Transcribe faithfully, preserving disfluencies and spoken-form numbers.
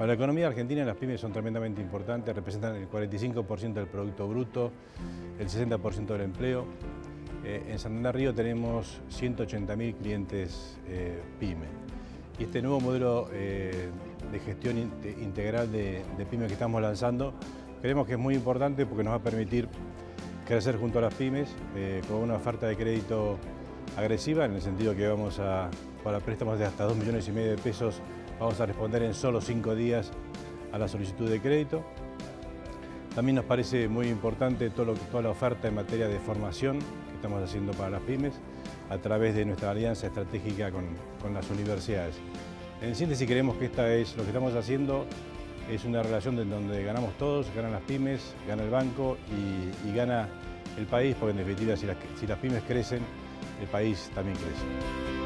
Para la economía argentina las pymes son tremendamente importantes, representan el cuarenta y cinco por ciento del Producto Bruto, el sesenta por ciento del empleo. Eh, en Santander Río tenemos ciento ochenta mil clientes eh, pyme. Y este nuevo modelo eh, de gestión in integral de, de pymes que estamos lanzando, creemos que es muy importante porque nos va a permitir crecer junto a las pymes eh, con una oferta de crédito agresiva, en el sentido que vamos a, para préstamos de hasta dos millones y medio de pesos, vamos a responder en solo cinco días a la solicitud de crédito. También nos parece muy importante todo lo, toda la oferta en materia de formación que estamos haciendo para las pymes a través de nuestra alianza estratégica con, con las universidades. En síntesis, creemos que esta es, lo que estamos haciendo es una relación en donde ganamos todos, ganan las pymes, gana el banco y, y gana el país, porque en definitiva si las, si las pymes crecen, el país también crece.